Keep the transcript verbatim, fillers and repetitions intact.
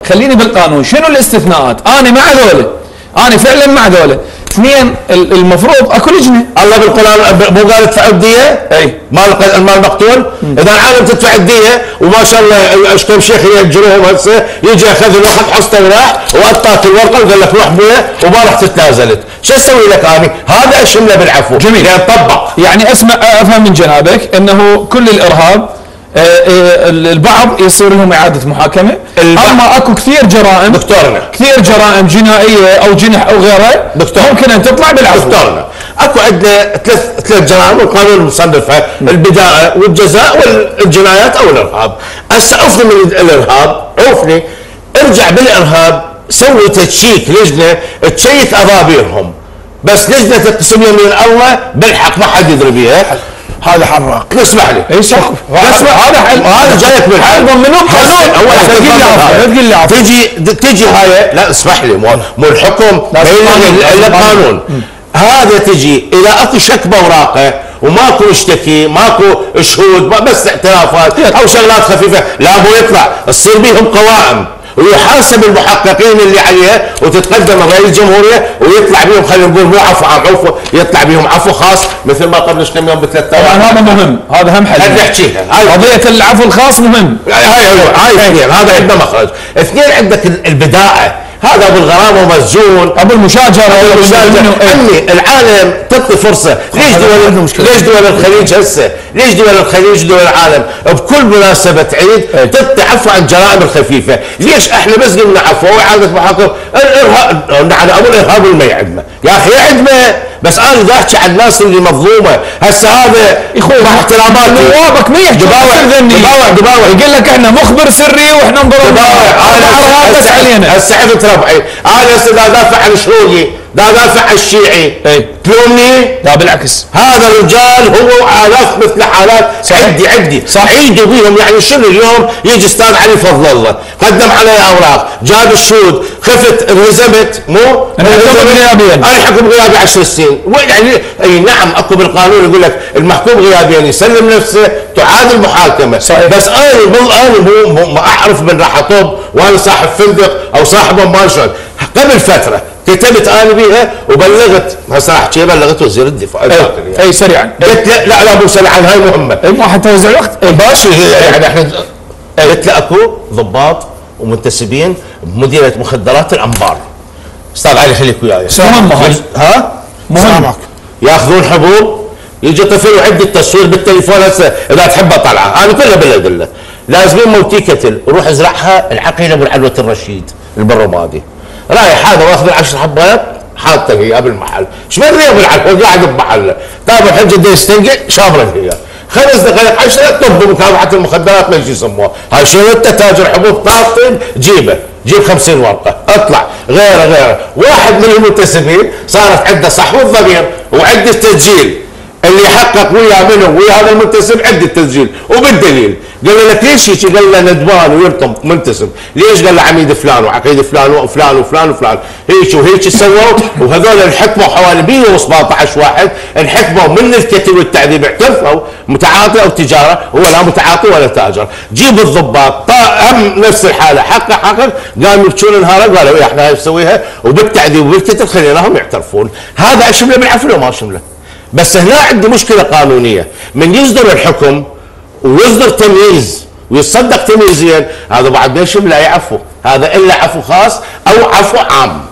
خليني بالقانون، شنو الاستثناءات؟ انا مع ذولا، انا فعلا مع ذولا. اثنين، المفروض اكو لجنه. الله بالقران مو قال ادفع الديه؟ اي مال المال مقتول. اذا العالم تدفع الديه وما شاء الله اشكم شيخ ياجروهم هسه، يجي اخذ الواحد حصته وراح واعطاك الورقه وقال لك روح بويا وما رحت تتنازلت، شو اسوي لك انا؟ هذا اشمله بالعفو. جميل. يعني طبق. يعني اسمع افهم من جنابك انه كل الارهاب البعض يصير لهم اعاده محاكمه، اما اكو كثير جرائم دكتورنا كثير جرائم جنائيه او جنح او غيره دكتور ممكن ان تطلع بالعفو. دكتورنا اكو عندنا ثلاث ثلاث جرائم والقانون مصنفها، البداءه والجزاء والجنايات او الارهاب. هسه عفني من الارهاب، عفني ارجع بالارهاب سوي تشيك لجنه تشيك اضابيرهم، بس لجنه تقسم يمين الله بالحق ما حد يدري بيها. هذا حراق. اسمح لي. اي صح. هذا هذا جايك بالحق. منو قانون؟ اول تقول لي تجي تجي هاي، لا اسمح لي مو مو الحكم الا القانون. هذا تجي اذا اكو شك باوراقه وماكو يشتكي، ماكو شهود، بس اعترافات او شغلات خفيفه، لا مو يطلع تصير بيهم قوائم ويحاسب المحققين اللي عليه وتتقدم رئيس الجمهوريه ويطلع بيهم، خلينا نقول مو عفو عام، عفو يطلع بيهم عفو خاص مثل ما قبل كم يوم بثلاث ايام. طبعا هذا مهم، هذا هم حل. خلينا نحكيها، هاي قضيه العفو الخاص مهم. هاي هاي اثنين، هذا عندنا مخرج. اثنين عندك البداءه، هذا ابو الغرامه ومسجون، ابو المشاجره ابو المشاجره. عمي العالم تعطي فرصه، ليش دول ليش دول الخليج هسه؟ ليش دول الخليج دول العالم بكل مناسبه عيد تعطي عفو عن الجرائم الخفيفه؟ ليش احنا بس قلنا عفو واعاده محاكمه؟ الارهاب نحن ابو الارهاب اللي ما يعدمه، يا اخي يعدمه، بس انا بدي احكي عن الناس اللي مظلومه، هسه هذا اخوي مع احتراماتي نوابك ما يحكي دباوع دباوع دباوع يقول لك احنا مخبر سري واحنا نضرب دباوع. انا بس علينا هسه عرفت ربعي، انا هسه دا دافع عن شروقي، دا دافع عن الشيعي، اي تلومني؟ لا بالعكس، هذا الرجال هو آلاف مثل حالات عدي عدي عيدوا بيهم. يعني شنو اليوم يجي استاذ علي فضل الله قدم علي اوراق، جاب الشهود، خفت انهزمت، مو انحكم غيابيا، انا حكم غيابي عشر سنين. يعني اي نعم اكو بالقانون يقول لك المحكوم غيابيا يسلم نفسه تعاد المحاكمه. صحيح. بس انا مو انا مو ما اعرف من راح اطب وانا صاحب فندق او صاحب ما شغل. قبل فتره كتبت انا بيها وبلغت، هسه راح احكي بلغت وزير الدفاع. اي, أي سريعا. قلت لا لا لا مو سريعا، هاي مهمه. اي ما حتى توزع الوقت. اي ماشي يعني احنا قلت له اكو ضباط ومنتسبين بمديريه مخدرات الانبار. استاذ علي خليك وياي. مهم ها؟ مهم. ياخذون حبوب، يجي طفل وعد التصوير بالتليفون هسه اذا تحب اطلعه، انا كله بالادله. لازمين موتي كتل وروح ازرعها العقيله ابو العلوه الرشيد البرمادي. رايح هذا واخذ العشر حبات حاطه هي بالمحل، ايش بدري ابو العلوه قاعد بمحله، طاب الحجه بده يستنقع شابره هي، خمس دقائق عشرة طب مكافحه المخدرات ما يسموها، هاي شنو انت تاجر حبوب طاقتين جيبه، جيب خمسين ورقه، اطلع غيره غيره، واحد من المنتسبين صارت عنده صحو الضمير وعد التسجيل، اللي يحقق ويا منه ويا هذا المنتسب عد التسجيل وبالدليل، قال لك ليش هيك؟ قال له ندبان ويرطم منتسب، ليش؟ قال له عميد فلان وعقيد فلان وفلان وفلان وفلان، هيك وهيك سووا، وهذول انحكموا حوالي مئة وسبعطعش واحد، انحكموا من الكتل والتعذيب، اعترفوا متعاطي او تجاره، هو لا متعاطي ولا تاجر، جيب الضباط هم نفس الحاله، حقق حقق، قاموا يبكون نهار، قالوا احنا هاي نسويها، وبالتعذيب وبالكتل خليناهم يعترفون، هذا اشمله بالعفو وما شمله. بس هنا عندي مشكله قانونيه، من يصدر الحكم ويصدر تمييز ويصدق تمييزيا، هذا بعد ما يشمل لا يعفو، هذا الا عفو خاص او عفو عام.